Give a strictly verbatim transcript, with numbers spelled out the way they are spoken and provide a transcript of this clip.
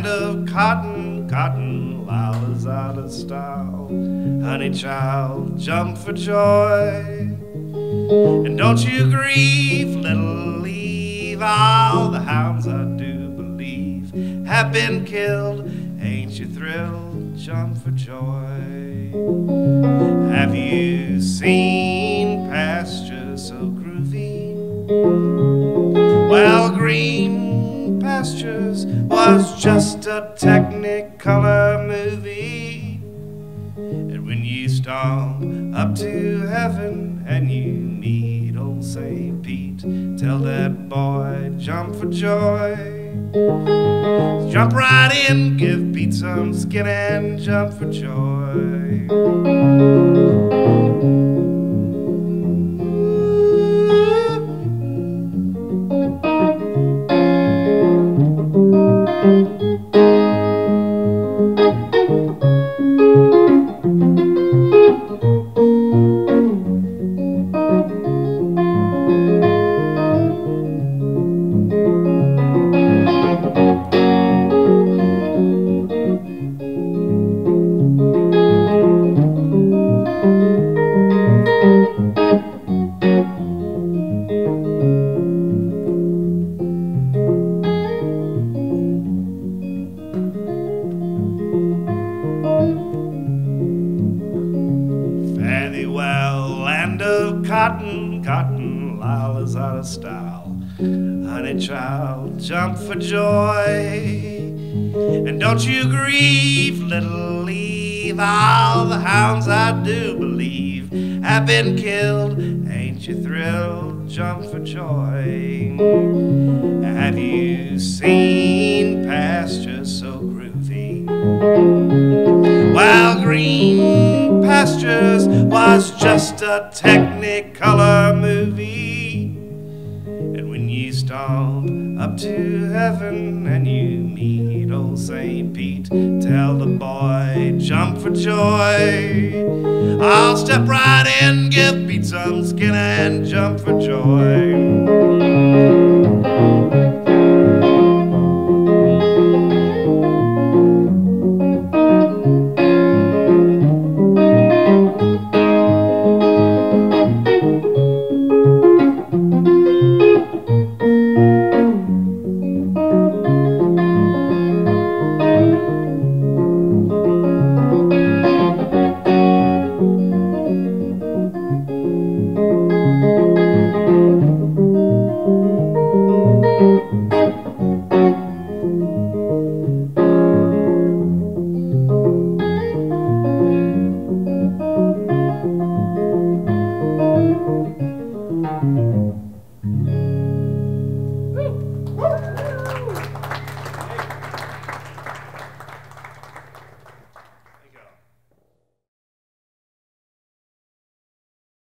land of cotton, cotton, Lila's out of style. Honey child, jump for joy, and don't you grieve, little leave. All the hounds, I do believe, have been killed. Ain't you thrilled? Jump for joy. Have you seen pastures so groovy? Well, Green Pastures was just a Technicolor movie. And when you stomp up to heaven and you meet old Saint Pete, tell that boy, jump for joy. Jump right in, give Pete some skin and jump for joy. Cotton, cotton, Lila's out of style. Honey child, jump for joy, and don't you grieve, little leave. All the hounds, I do believe, have been killed. Ain't you thrilled? Jump for joy. Have you seen pastures so groovy? Well, Green Pastures was just a Technicolor movie. And when you stomp up to heaven and you meet old Saint Pete, tell the boy, jump for joy. I'll step right in, give Pete some skin and jump for joy. Thank you.